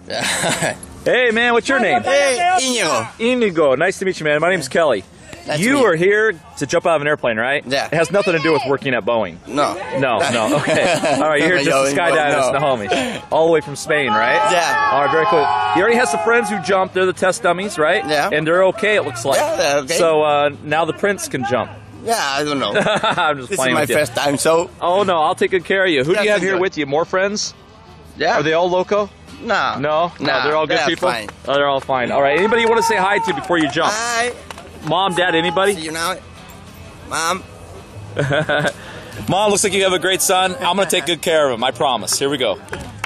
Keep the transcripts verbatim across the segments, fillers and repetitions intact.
Hey, man, what's your name? Hey, Inigo. Inigo. Nice to meet you, man. My name's Kelly. Nice you are here to jump out of an airplane, right? Yeah. It has nothing to do with working at Boeing. No. No, no. Okay. All right, you're here just to skydive in Snohomish. All the way from Spain, right? Yeah. All right, very cool. He already has some friends who jump. They're the test dummies, right? Yeah. And they're okay, it looks like. Yeah, they're okay. So uh, now the prince can jump. Yeah, I don't know. I'm just This playing is my with you. first time, so... Oh, no, I'll take good care of you. Who do you have here with you? More friends? Yeah. Are they all loco? No. No? No, Nah, they're all good they're people? fine. Oh, they're all fine. All right, anybody you want to say hi to before you jump? Hi. Mom, Dad, anybody? See you now. Mom. Mom, looks like you have a great son. I'm going to take good care of him, I promise. Here we go.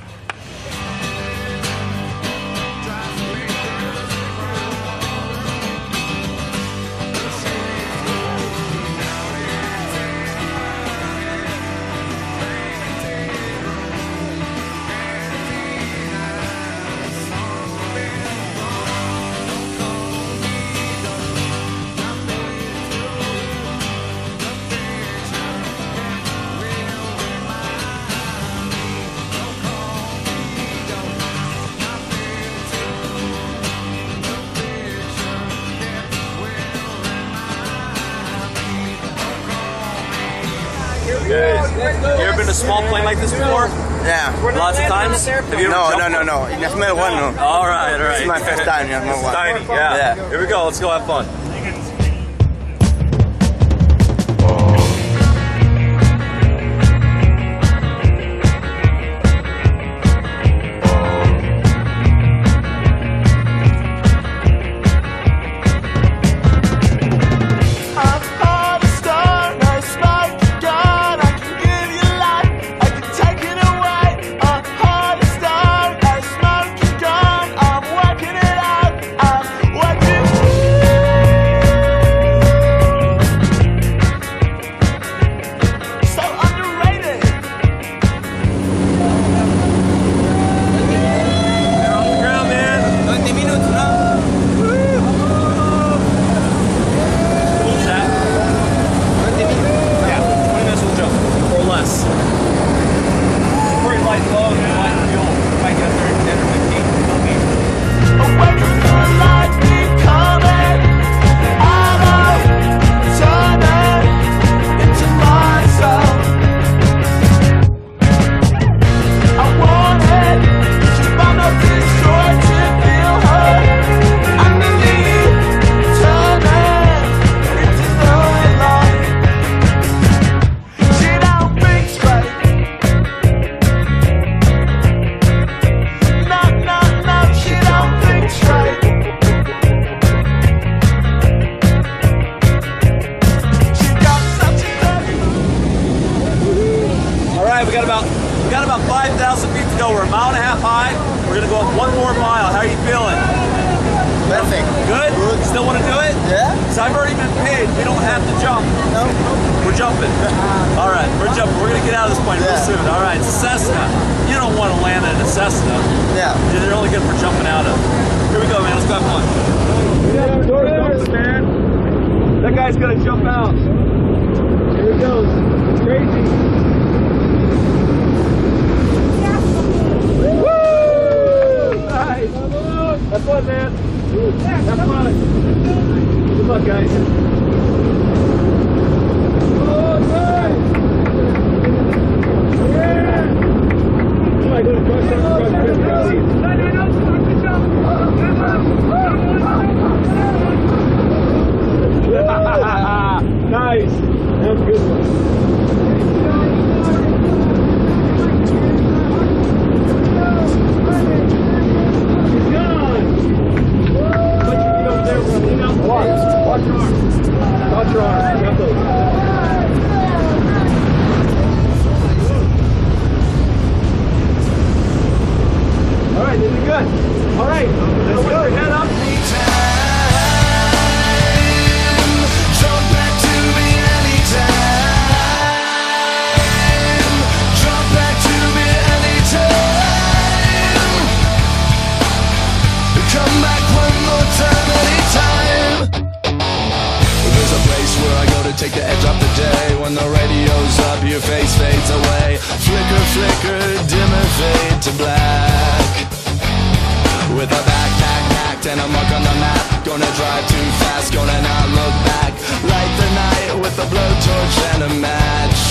You ever been to a small plane like this before? Yeah. Lots of times? Have you ever No, jumped? no, no, no. In the small one, no. All right, all right. This is my first time in the small one. Tiny, yeah. Yeah. Here we go. Let's go have fun. We got about we got about five thousand feet to go. We're a mile and a half high. We're gonna go up one more mile. How are you feeling? Perfect. Good? Good. Still want to do it? Yeah. So I've already been paid. We don't have to jump. No. We're jumping. All right, we're jumping. We're gonna get out of this plane Yeah. real soon. All right, it's a Cessna. You don't want to land in a Cessna. Yeah. They're only good for jumping out of. Here we go, man. Let's go have fun. Man. That guy's gonna jump out. Here he goes. It's crazy. Have fun, man. Have fun. Good luck, guys. Oh, nice. Yeah. Come on, go to cross jump, cross jump, cross jump. No, no, no, jump. Nice. That was a good one. Watch your arms. Watch your arms. Got those. All right, this is good. All right, let's put your head up. Jump back to me anytime. Jump back to me anytime. Come back one more time, anytime. There's a place where I go to take the edge off the day. When the radio's up, your face fades away. Flicker, flicker, dimmer, fade to black. and a mark on the map. Gonna drive too fast, gonna not look back. Light the night with a blowtorch and a match.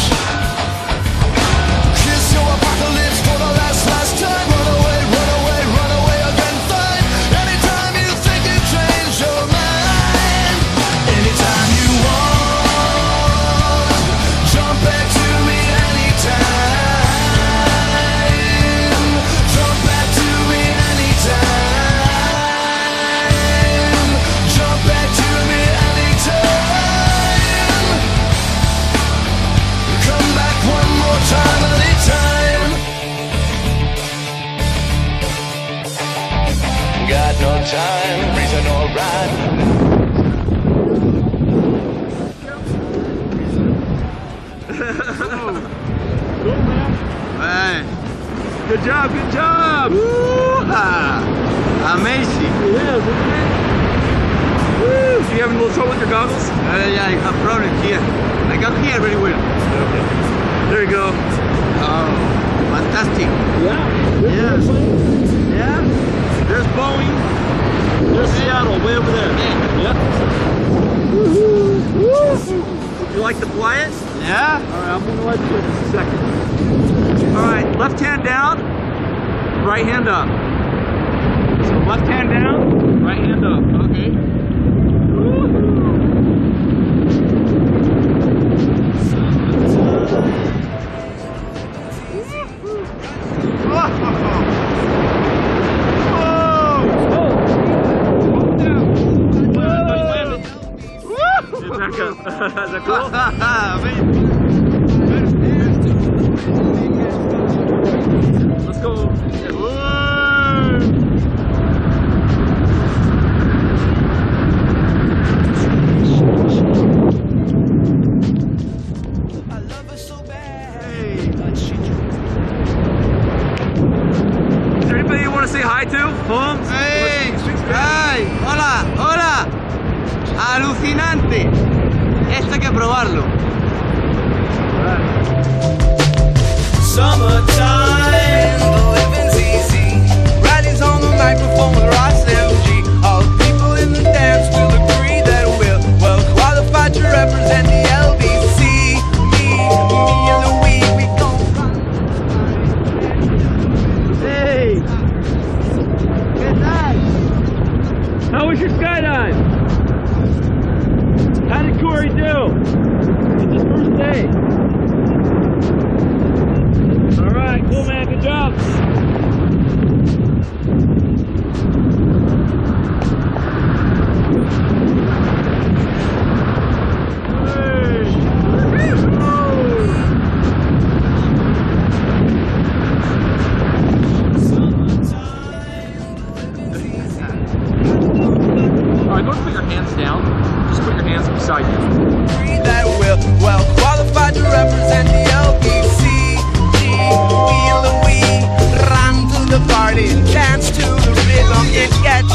Kiss your apocalypse for the last, last time. Run away, run away, run away again, fine. Anytime you think you change your mind, anytime you want, jump back to me anytime. Jump back to me anytime. Jump back to me anytime. Come back one more time, anytime. Got no time, reason or rhyme. Man, Good job, good job. woo-ha. Amazing. Yeah, isn't it? Woo. So you having a little trouble with your goggles? Uh, yeah, I have problem here. I can hear very well. Okay. There you go. Oh, fantastic. Yeah. Yes. Yeah. There's Boeing. There's Seattle, way over there. Yep. You like to fly it? Yeah. All right, I'm gonna let you in just a second. All right, left hand down, right hand up. So left hand down, right hand up. Okay. Back up. Is that cool? Let's go. Is there anybody you want to say hi to? Holmes? Hey, ay, hola, hola. Alucinante. Esto hay que probarlo. Summertime, the living's easy. Riding's on the microphone with Ross M G. All the people in the dance will agree that we're well qualified to represent the L B C. Me, me and Louis, we gon' Hey! Good night. How was your skydive? How did Corey do? It's his first day. All right, cool man, good job. All right, go and put your hands down. Just put your hands beside you. agree that we're well qualified to represent the L B C. Me and Louis run to the party and dance to the rhythm. It gets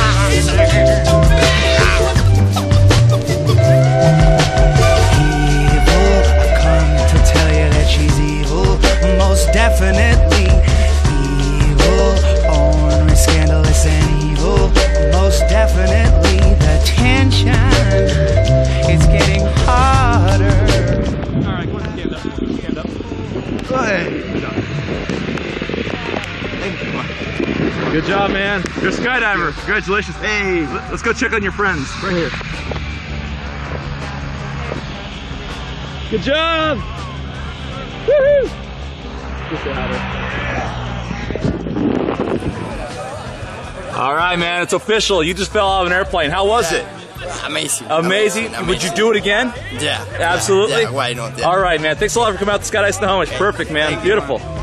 evil, I come to tell you that she's evil, most definitely evil, ornery, scandalous and evil, most definitely. The tension is getting harder. All right, go ahead and stand up. Stand up. Go ahead. Good job, man. You're a skydiver. Congratulations. Hey. Let's go check on your friends. Right here. Good job. Woohoo! Just say hi to- All right, man. It's official. You just fell out of an airplane. How was Yeah. it? Amazing. Amazing. Amazing. Would you do it again? Yeah. Absolutely. Yeah, why not? Yeah. All right, man. Thanks a lot for coming out to Skydive Snohomish. Perfect, man. Thank you, Beautiful. man.